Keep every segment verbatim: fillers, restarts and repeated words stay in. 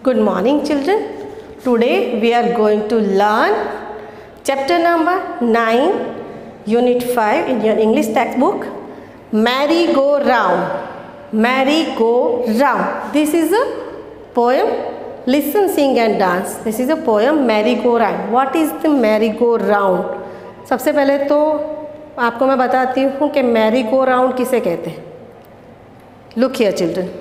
Good morning children. Today we are going to learn chapter number nine, unit five in your English textbook, Merry-Go-Round. Merry-Go-Round. This is a poem. Listen, sing and dance. This is a poem, Merry-Go-Round. What is the Merry-Go-Round? सबसे पहले तो आपको मैं बताती हूँ कि Merry-Go-Round किसे कहते हैं. Look here children.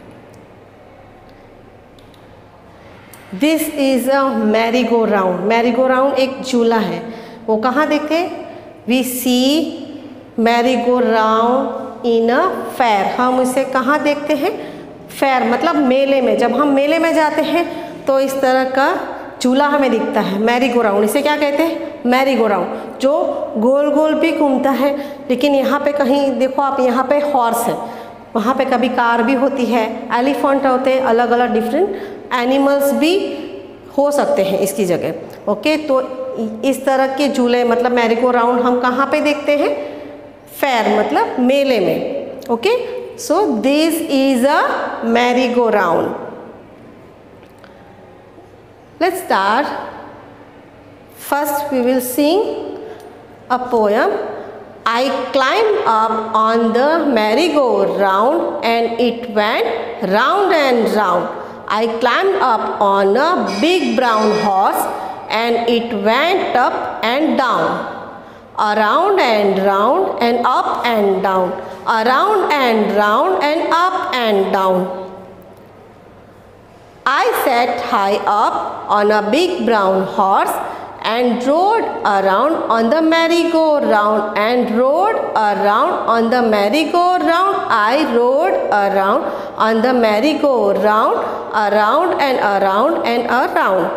This is a merry go round. Merry go round एक झूला है. वो कहाँ देखते हैं? We see merry go round in a fair. हम इसे कहाँ देखते हैं? फेयर मतलब मेले में. जब हम मेले में जाते हैं तो इस तरह का झूला हमें दिखता है, मैरी गो राउंड. इसे क्या कहते हैं? मैरी गो राउंड, जो गोल गोल भी घूमता है. लेकिन यहाँ पे कहीं देखो आप, यहाँ पे हॉर्स है, वहाँ पे कभी कार भी होती है, एलिफेंट होते हैं, अलग अलग डिफरेंट एनिमल्स भी हो सकते हैं इसकी जगह. ओके, तो इस तरह के झूले मतलब मैरी गो राउंड हम कहाँ पे देखते हैं? फेयर मतलब मेले में. Okay, so this is a merry go round. Let's start. First we will sing a poem. I climbed up on the merry-go-round and it went round and round. I climbed up on a big brown horse and it went up and down. Around and round and up and down. Around and round and up and down. I sat high up on a big brown horse and rode around on the merry-go-round and rode around on the merry-go-round. I rode around on the merry-go-round, around and around and around.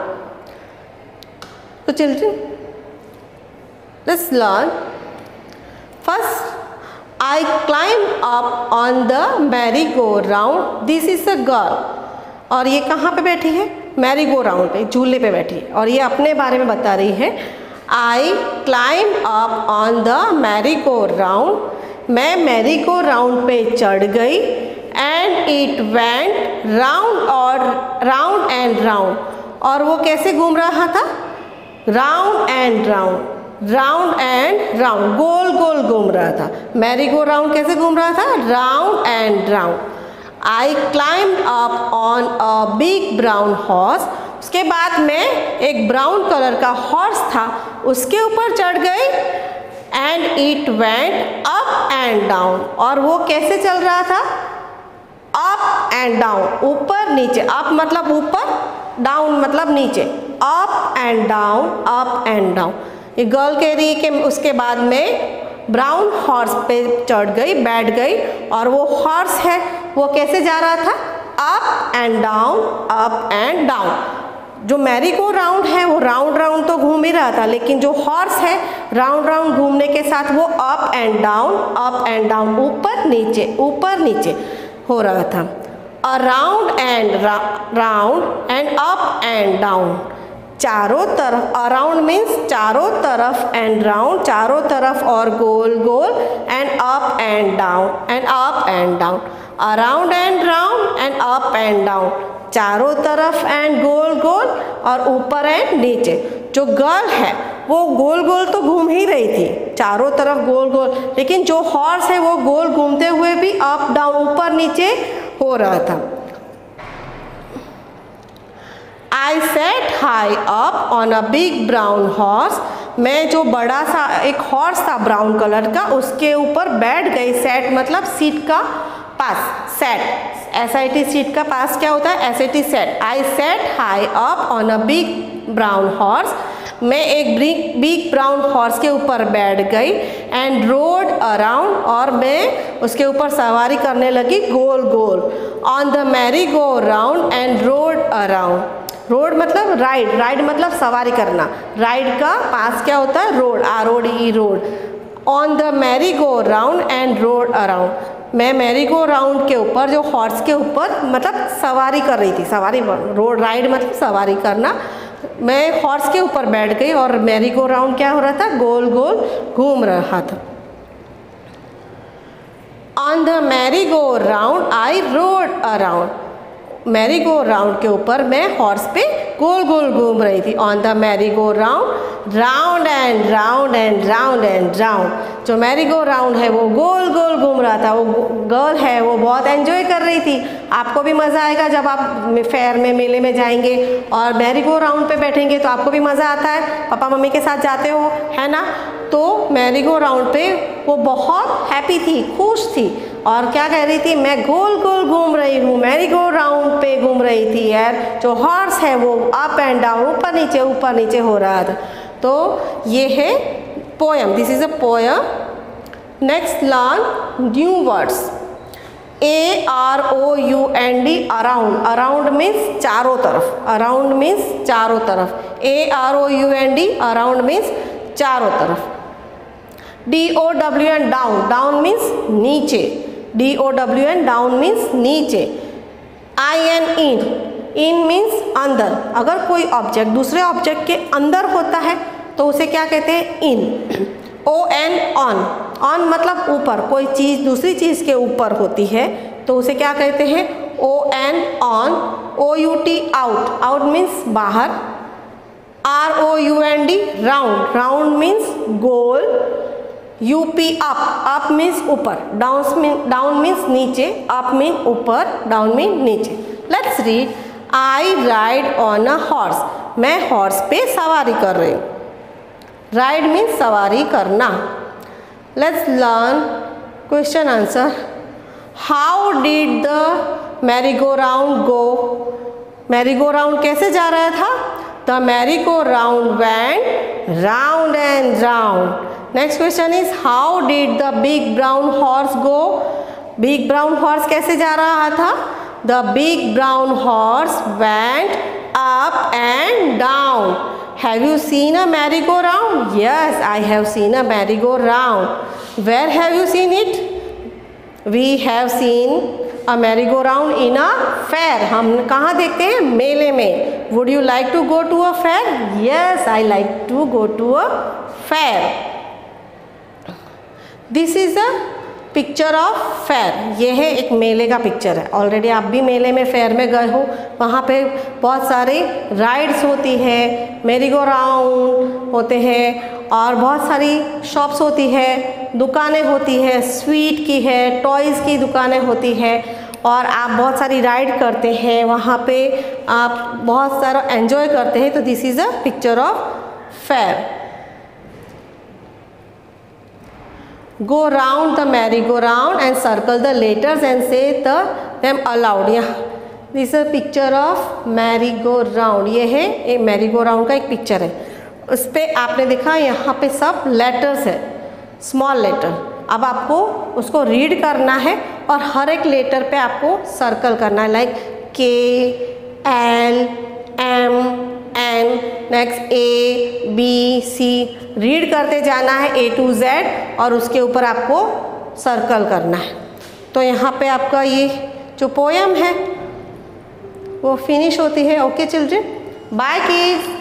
So children, let's learn. First, I climbed up on the merry-go-round. This is a girl. और ये कहाँ पे बैठी है? Mary go round पे, झूले पे बैठी है. और ये अपने बारे में बता रही है. I climb up on the merry go round. मैं मैरी गो राउंड पे चढ़ गई. एंड इट वेंट राउंड और राउंड एंड राउंड. और वो कैसे घूम रहा था? Round and round, round and round, गोल गोल घूम रहा था. मैरी गो राउंड कैसे घूम रहा था? Round and round. I climbed up on a big brown horse. उसके बाद में एक ब्राउन कलर का हॉर्स था, उसके ऊपर चढ़ गई. And it went up and down. और वो कैसे चल रहा था? Up and down, ऊपर नीचे. Up मतलब ऊपर, down मतलब नीचे. Up and down, up and down. ये गर्ल कह रही है कि उसके बाद में ब्राउन हॉर्स पे चढ़ गई, बैठ गई. और वो हॉर्स है, वो कैसे जा रहा था? Up and down, up and down. जो मैरी गो राउंड है वो राउंड राउंड तो घूम ही रहा था, लेकिन जो हॉर्स है राउंड राउंड घूमने के साथ वो up and down, up and down, ऊपर नीचे, ऊपर नीचे हो रहा था. Around and round and up and down. चारों तरफ, अराउंड मीन्स चारों तरफ, एंड राउंड चारों तरफ और गोल गोल, and up and down, and up and down. Around and round and up and down, चारों तरफ एंड गोल गोल और ऊपर एंड नीचे. जो गर्ल है वो गोल गोल तो घूम ही रही थी, चारों तरफ गोल गोल, लेकिन जो हॉर्स है वो गोल घूमते हुए भी अप डाउन, ऊपर नीचे हो रहा था. I sat high up on a big brown horse. मैं जो बड़ा सा एक हॉर्स था ब्राउन कलर का, उसके ऊपर बैठ गई. सेट मतलब सीट का पास. सेट, एस आई टी सीट का पास क्या होता है? एस आई टी sat. I sat high up on a big brown horse. मैं एक बिग बिग ब्राउन हॉर्स के ऊपर बैठ गई. एंड रोड अराउंड, और मैं उसके ऊपर सवारी करने लगी गोल गोल. On the merry go round and rode around. Rode मतलब राइड, राइड मतलब सवारी करना. राइड का पास क्या होता है? रोड, आ रोड ई rode. On the merry go round and rode around. मैं मैरी गो राउंड के ऊपर, जो हॉर्स के ऊपर मतलब सवारी कर रही थी. सवारी, रोड राइड मतलब सवारी करना. मैं हॉर्स के ऊपर बैठ गई और मैरी गो राउंड क्या हो रहा था? गोल गोल घूम रहा था. On the merry go round I rode around. Merry go round के ऊपर मैं हॉर्स पे गोल गोल घूम रही थी। On the merry go round, round and round and round and round. जो मैरी गो राउंड है वो गोल गोल घूम रहा था। वो गर्ल है वो बहुत एंजॉय कर रही थी। आपको भी मज़ा आएगा जब आप फेयर में, मेले में जाएंगे और मैरी गो राउंड पे बैठेंगे तो आपको भी मज़ा आता है। पापा मम्मी के साथ जाते हो, है ना। तो मैरी गो राउंड पे वो बहुत हैप्पी थी, खुश थी और क्या कह रही थी, मैं गोल गोल घूम रही हूँ, मैरी गो राउंड पे घूम रही थी यार। जो हॉर्स है वो अप एंड डाउन, ऊपर नीचे ऊपर नीचे हो रहा था। तो ये है poem, this is a poem. Next learn new words. A R O U N D, around. Around means चारों तरफ, अराउंड मीन्स चारों तरफ। A R O U N D, around means चारों तरफ। D O W N, down. Down means नीचे। D O W N, down means नीचे। I N, in. In means अंदर। अगर कोई ऑब्जेक्ट दूसरे ऑब्जेक्ट के अंदर होता है तो उसे क्या कहते हैं, in. O N, on. On मतलब ऊपर, कोई चीज़ दूसरी चीज़ के ऊपर होती है तो उसे क्या कहते हैं, O N, on. O U T, out. Out means बाहर। R O U N D, round. Round means गोल। U P, up. Up means ऊपर। डाउन मीन डाउन मीन्स नीचे। अप मीन ऊपर, डाउन मीन नीचे। Let's read. I ride on a horse. मैं horse पे सवारी कर रही हूँ। राइड मीन्स सवारी करना। Let's learn question answer. How did the merry go round go. Mary go round कैसे जा रहा था, the merry go round went round and round. Next question is how did the big brown horse go. Big brown horse कैसे जा रहा था, the big brown horse went up and down. Have you seen a merry go round, yes I have seen a merry go round. Where have you seen it, we have seen a merry go round in a fair. हम कहाँ देखते हैं, मेले में। Would you like to go to a fair, yes I like to go to a fair. This is a picture of fair. ये है एक मेले का पिक्चर है। ऑलरेडी आप भी मेले में, फेयर में गए हो, वहाँ पे बहुत सारे राइड्स होती है, मेरी गो राउंड होते हैं और बहुत सारी शॉप्स होती है, दुकानें होती है, स्वीट की है, टॉयज़ की दुकानें होती है और आप बहुत सारी राइड करते हैं, वहाँ पे आप बहुत सारा एंजॉय करते हैं। तो this is a picture of fair. Go round the merry-go-round and circle the letters and say the them aloud. Yeah, this is a picture of merry-go-round. ये है एक merry-go-round का एक पिक्चर है। उस पर आपने देखा यहाँ पे सब लेटर्स है, स्मॉल लेटर। अब आपको उसको रीड करना है और हर एक लेटर पे आपको सर्कल करना है, like K, L, M, N, next A, B, C. Read करते जाना है ए टू जेड और उसके ऊपर आपको सर्कल करना है। तो यहाँ पे आपका ये जो पोएम है वो फिनिश होती है। Okay children, bye kids.